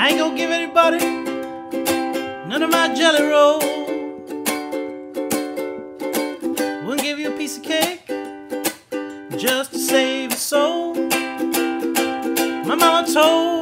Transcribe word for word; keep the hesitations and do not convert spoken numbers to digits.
I ain't gonna give anybody none of my jelly roll. Wouldn't give you a piece of cake just to save your soul. My mama told